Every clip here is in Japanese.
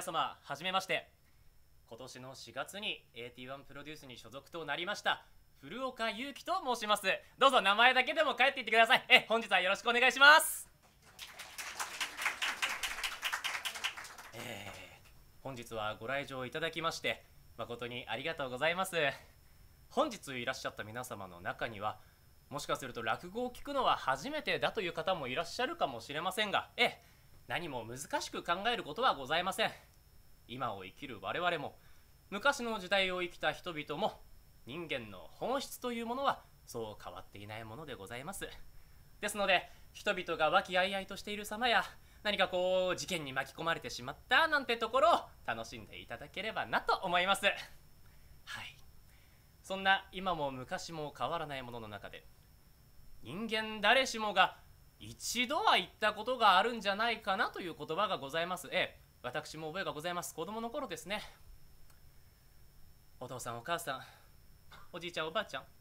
様はじめまして。今年の4月に AT1 プロデュースに所属となりました古岡祐樹と申します。どうぞ名前だけでも帰っていってください。本日はよろしくお願いします。本日はご来場いただきまして誠にありがとうございます。本日いらっしゃった皆様の中にはもしかすると落語を聞くのは初めてだという方もいらっしゃるかもしれませんが、何も難しく考えることはございません。今を生きる我々も昔の時代を生きた人々も人間の本質というものはそう変わっていないものでございます。ですので人々が和気あいあいとしている様や何か事件に巻き込まれてしまったなんてところを楽しんでいただければなと思います。はい、そんな今も昔も変わらないものの中で人間誰しもが一度は言ったことがあるんじゃないかなという言葉がございます。私も覚えがございます。子供の頃ですね。お父さんお母さんおじいちゃんおばあちゃん、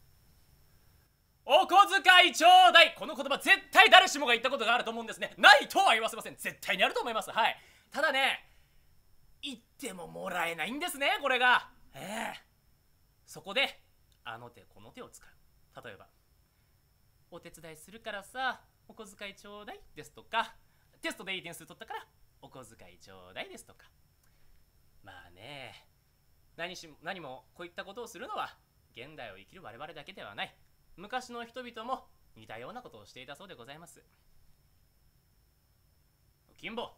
お小遣いちょうだい。この言葉絶対誰しもが言ったことがあると思うんですね。ないとは言わせません。絶対にあると思います。はい、ただね、言ってももらえないんですね、これが。そこであの手この手を使う。例えばお手伝いするからさお小遣いちょうだいですとか、テストでいい点数取ったからお小遣いちょうだいですとか。まあね、何もこういったことをするのは現代を生きる我々だけではない、昔の人々も似たようなことをしていたそうでございます。金坊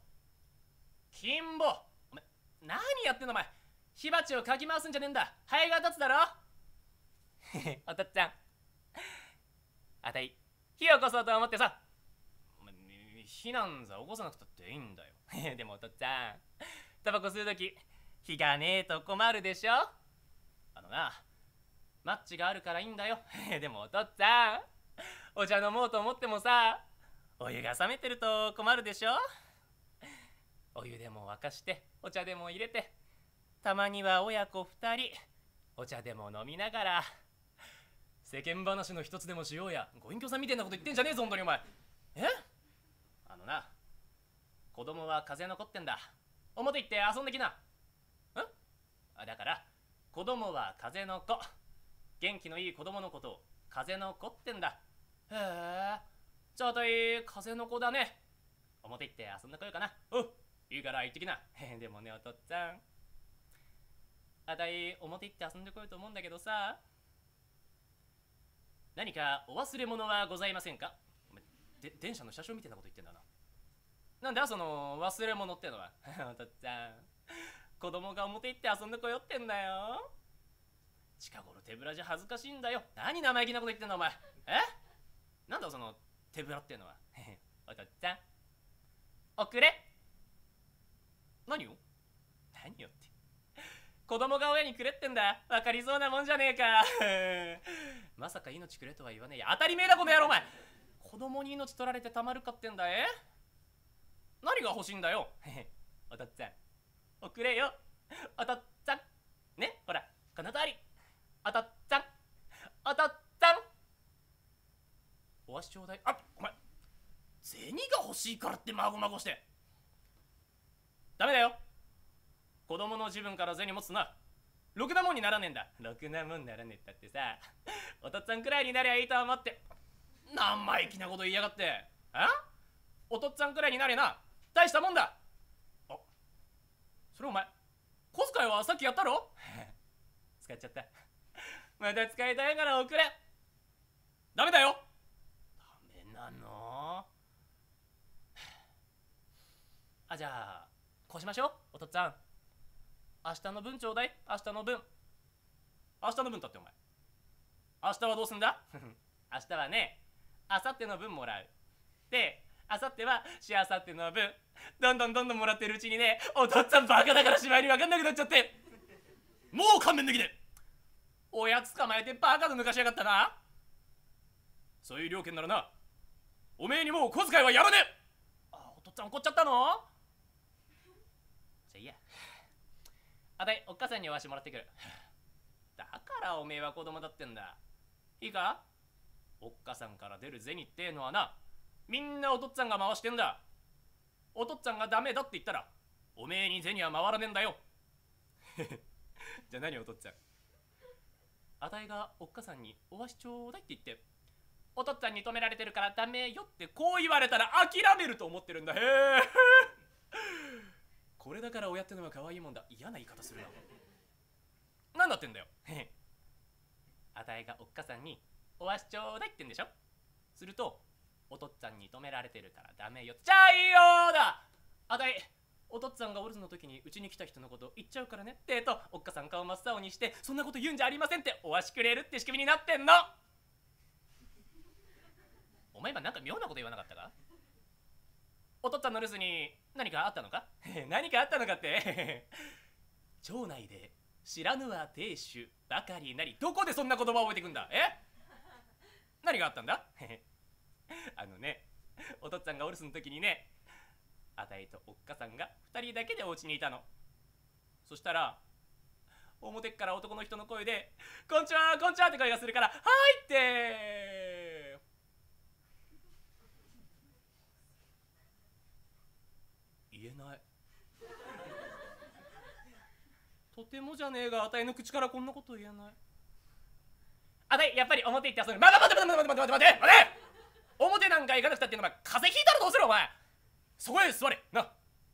お前何やってんのお前。火鉢をかき回すんじゃねえんだ。ハエが立つだろおとっつぁん、あたい火を起こそうと思ってさ。お前火なんざ起こさなくたっていいんだよでもおとっつぁん、タバコ吸うとき火がねえと困るでしょ。マッチがあるからいいんだよでもおとっつぁん、お茶飲もうと思ってもさお湯が冷めてると困るでしょ。お湯でも沸かしてお茶でも入れて、たまには親子2人お茶でも飲みながら世間話の一つでもしようや。ご隠居さんみたいなこと言ってんじゃねえぞ本当にお前。子供は風残ってんだ。表行って遊んできな。だから子供は風の子、元気のいい子供のことを風の子ってんだ。へえ、じゃああたい風の子だね。表行って遊んでこようかな。いいから行ってきなでもねおとっつぁん、あたい表行って遊んでこようと思うんだけどさ、何かお忘れ物はございませんか。電車の車掌みたいなこと言ってんだな。なんだその忘れ物ってのはおとっつぁん、子供が表行って遊んでこよってんだよ。近頃手ぶらじゃ恥ずかしいんだよ。何生意気なこと言ってんだお前。なんだその手ぶらってのはおとっつぁん、おくれ。何よって、子供が親にくれってんだ。分かりそうなもんじゃねえかまさか命くれとは言わねえや。当たり前だこの野郎お前。子供に命取られてたまるかってんだ。何が欲しいんだよおとっつぁん、おくれよおとっつぁん。ね、ほらこの通り。おとっつぁんおとっつぁん、お足ちょうだい。お前銭が欲しいからってまごまごしてダメだよ。子供の自分から銭持つな。ろくなもんにならねえんだ。ろくなもんにならねえったってさ、おとっつぁんくらいになりゃいいと思って。生意気なこと言いやがって。おとっつぁんくらいになれな。大したもんだ。それお前小遣いはさっきやったろ使っちゃった。また使いたいからおくれ。ダメだよ。ダメなのじゃあこうしましょう。おとっつぁん、明日の分ちょうだい。明日の分だってお前。明日はどうすんだ明日はね、明後日の分もらう。で明後日はしあさっての分。どんどんもらってるうちにね、おとっつぁんバカだからしまいに分かんなくなっちゃって、もう勘弁できねえ。親捕まえてバカと抜かしやがったな。そういう了見ならな、おめえにもう小遣いはやらねえ。おとっつぁん怒っちゃったの。じゃあいいや、あたいおっかさんにお足もらってくる。だからおめえは子供だってんだ。いいか、おっかさんから出る銭ってのはな、みんなおとっつぁんが回してんだ。おとっつぁんがダメだって言ったらおめえに銭は回らねえんだよ。じゃあ何お父っつぁん。あたいがおっかさんにおわしちょうだいって言って、お父っつぁんに止められてるからダメよってこう言われたら諦めると思ってるんだ。へえ。これだから親ってのは可愛いもんだ。嫌な言い方するな。なんだってんだよ。あたいがおっかさんにおわしちょうだいってんでしょ。するとお父っつぁんに止められてるからダメよ。ちゃいよだ。あたいお父っつぁんがお留守の時にうちに来た人のこと言っちゃうからねってと、おっかさん顔真っ青にして、そんなこと言うんじゃありませんっておわしくれるって仕組みになってんの。お前今なんか妙なこと言わなかったか。お父っつぁんの留守に何かあったのか。何かあったのかって町内で知らぬは亭主ばかりなり。どこでそんな言葉を覚えてくんだ。何があったんだ。あのね、お父っつぁんがお留守の時にね、あたいとおっかさんが2人だけでお家にいたの。そしたら表っから男の人の声で「こんちはこんちは」って声がするから「はい」って言えない。とてもじゃねえがあたいの口からこんなこと言えない。あたいやっぱり表行って遊ぶ。待て待て待て待て待て待て待て待て。表なんか行かなくたってのお前風邪ひいたらどうするお前。そこへ座れな。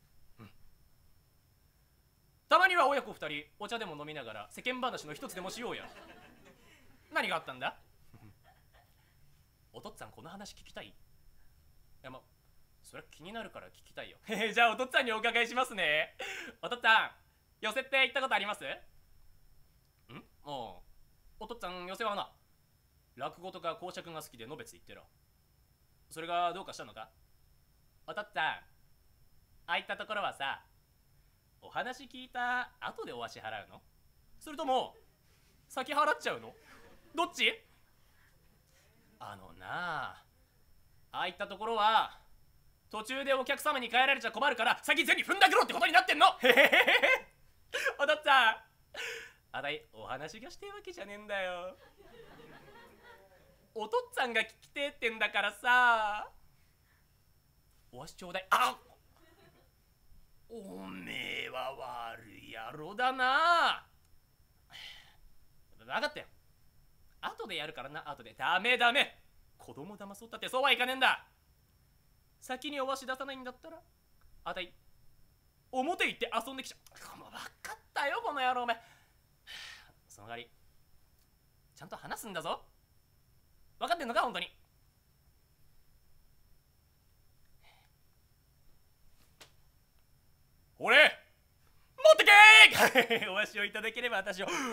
たまには親子2人お茶でも飲みながら世間話の一つでもしようや。何があったんだ。お父っつぁんこの話聞きたい。いやそれは気になるから聞きたいよ。じゃあお父っつぁんにお伺いしますね。お父っつぁん寄席って行ったことあります？お父っつぁん寄席はな落語とか講釈が好きでのべつ言ってら。それがどうかしたのか。お父っつぁんああいったところはさ、お話聞いた後でお足払うの？それとも先払っちゃうの？どっち？ああいったところは途中でお客様に帰られちゃ困るから先銭踏んだくろってことになってんの。へへへへ。お父っつぁんあたいお話がしてえわけじゃねえんだよ。お父っつぁんが聞きてえってんだからさ、おわしちょうだい。おめえは悪い野郎だな。分かったよ。後でやるからな。後で。ダメダメ。子供騙そうったってそうはいかねえんだ。先におわし出さないんだったらあたい表行って遊んできちゃう。もう分かったよこの野郎お前。その代わりちゃんと話すんだぞ。分かってんのか本当に。俺持ってけー。おわしをいただければ私を。ちょ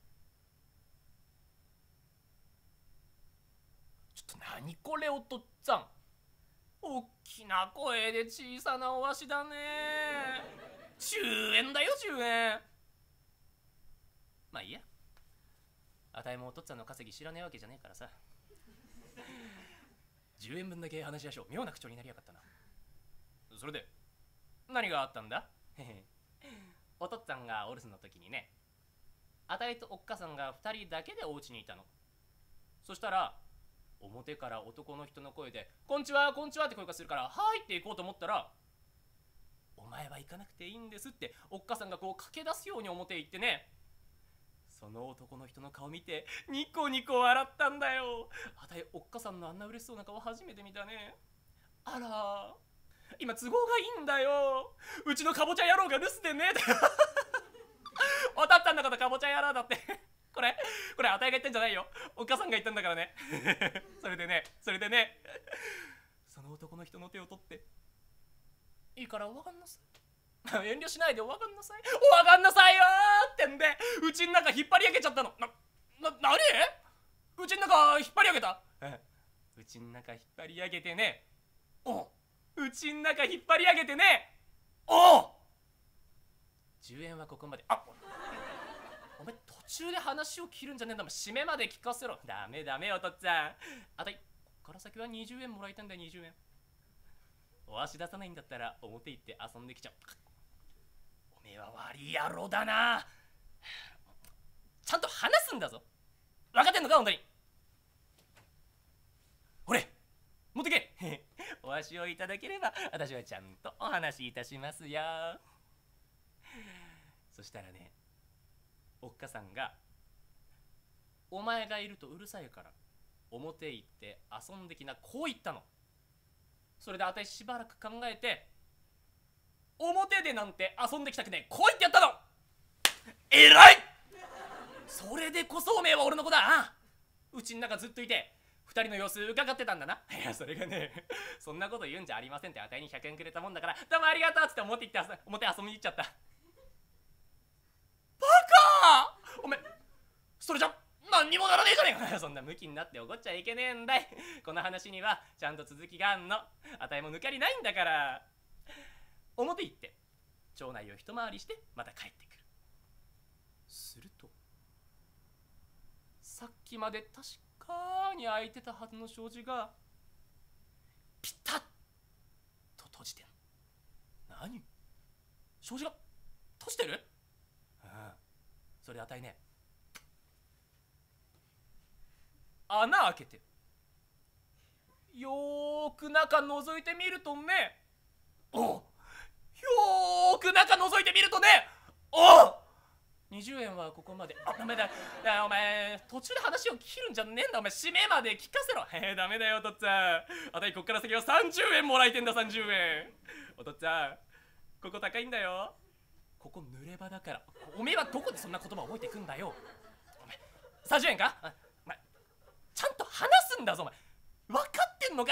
っと何これお父っつぁん。おっきな声で小さなおわしだね。10円だよ10円。まあいいや。あたいもお父っつぁんの稼ぎ知らねえわけじゃねえからさ。10円分だけ話しやしょう。妙な口調になりやがったな。それで何があったんだ。お父っつぁんがお留守の時にね、あたいとおっかさんが2人だけでお家にいたの。そしたら表から男の人の声で「こんちはこんちは」って声がするから「はい」って行こうと思ったら「お前は行かなくていいんです」っておっかさんがこう駆け出すように表へ行ってね、その男の人の顔見てニコニコ笑ったんだよ。あたいおっかさんのあんな嬉しそうな顔初めて見たね。あら今都合がいいんだよ。うちのかぼちゃ野郎が留守でね。おたっつぁんのことかぼちゃ野郎だって。これあたいが言ってんじゃないよ。お母さんが言ったんだからね。それでねその男の人の手を取って「いいからおわかんなさい。遠慮しないでおわかんなさい。おわかんなさいよ」ってんでうちん中引っ張り上げちゃったの。何？うちん中引っ張り上げた？うちん中引っ張り上げてね。うちん中引っ張り上げてね。10円はここまで。お前途中で話を切るんじゃねえんだ。締めまで聞かせろ。ダメお父っつぁん。あたいこっから先は20円もらいたいんだよ。20円。お足出さないんだったら表行って遊んできちゃう。おめえは悪い野郎だな。ちゃんと話すんだぞ。分かってんのか本当に。ほれ持ってけ。お足をいただければ私はちゃんとお話しいたしますよ。 そしたらね、おっかさんが「お前がいるとうるさいから表行って遊んできな」こう言ったの。それであたいしばらく考えて「表でなんて遊んできたくねえ」こう言ってやったの。えらい。それでこそおめえは俺の子だ。あうちの中ずっといて二人の様子伺ってたんだな。いやそれがね、そんなこと言うんじゃありませんってあたいに100円くれたもんだから「どうもありがとう」っつって表行って表遊びに行っちゃった。バカおめえそれじゃ何にもならねえじゃねえか。そんなムキになって怒っちゃいけねえんだい。この話にはちゃんと続きがあんの。あたいも抜かりないんだから。表行って町内を一回りしてまた帰ってくる。するとさっきまで確かに開いてたはずの障子がピタッと閉じてる。何、障子が閉じてる。それであたいね、穴開けてよーく中覗いてみるとね、よーく中覗いてみるとね、20円はここまで。ダメだ。お前途中で話を切るんじゃねえんだ。お前締めまで聞かせろ。ダメだよおとっつぁん。あたいこっから先は30円もらえてんだ。30円。おとっつぁんここ高いんだよ。ここ濡れ場だから。おめえはどこでそんな言葉覚えてくんだよ。お前30円か。お前ちゃんと話すんだぞ。お前分かってんのか。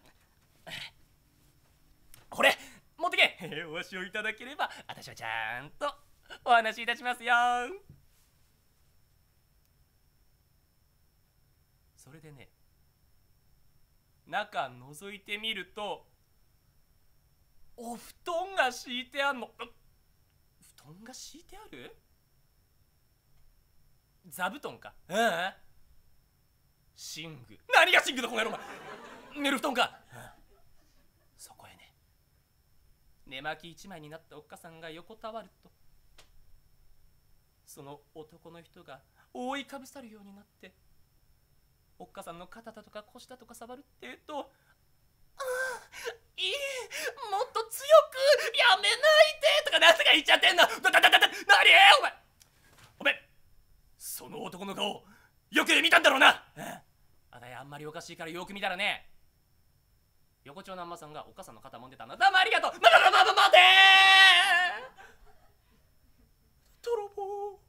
これ持ってけ。お足をいただければ私はちゃんとお話しいたしますよ。それでね、中覗いてみるとお布団が敷いてあんの。布団が敷いてある。座布団か。寝具。何が寝具だこの野郎。寝る布団か。そこへね、寝巻き一枚になったおっかさんが横たわると、その男の人が覆いかぶさるようになっておっかさんの肩だとか腰だとか触るってえと、いいもっと強くやめないでとかなんとか言っちゃってんの。何お前その男の顔よく見たんだろうな。あたいあんまりおかしいからよく見たらね、横丁のあんまさんがおっかさんの肩もんでたんだ。どうもありがとう。待て泥棒。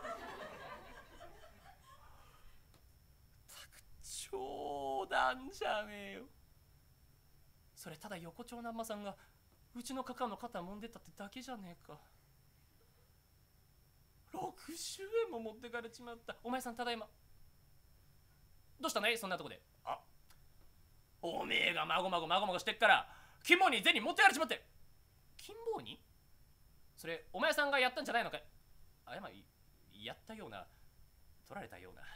冗談じゃねえよ。それただ横丁のあんまさんがうちのカカの肩もんでたってだけじゃねえか。60円も持ってかれちまった。お前さんただいま。どうしたねそんなとこで。おめえがまごまごしてっから金棒に銭持ってかれちまって。金棒にそれお前さんがやったんじゃないのかい。やったような取られたような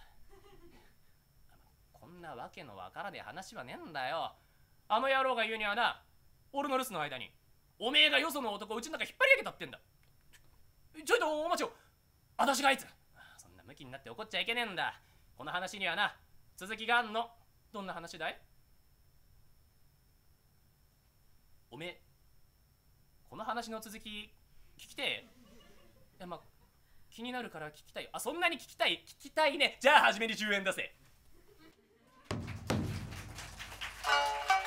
こんなわけのわからねえ話はねえんだよ。あの野郎が言うにはな、俺の留守の間におめえがよその男をうちの中引っ張り上げたってんだ。ちょいとお待ちを。私があいつ。そんなムキになって怒っちゃいけねえんだ。この話にはな続きがあんの。どんな話だい。おめえこの話の続き聞きてえ。気になるから聞きたいよ。そんなに聞きたいね。じゃあ初めに10円出せ。